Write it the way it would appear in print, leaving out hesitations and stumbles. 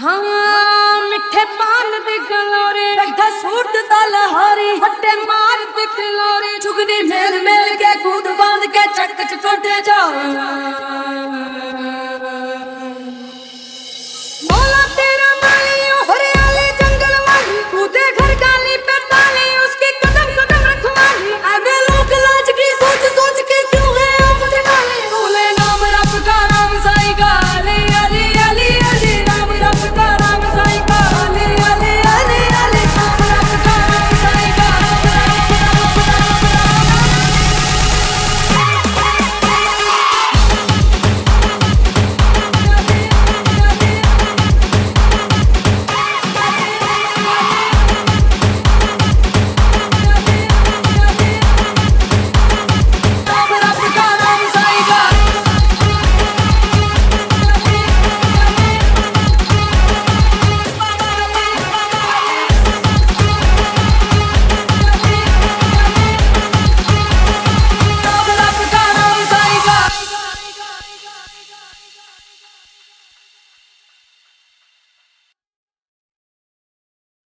हाँ मिठे पान दे गलोरे रखा सूट तलहारी फटे मार दे गलोरे चुगनी मेल मेल के कूद बांध के चटक चटोटे जाओ।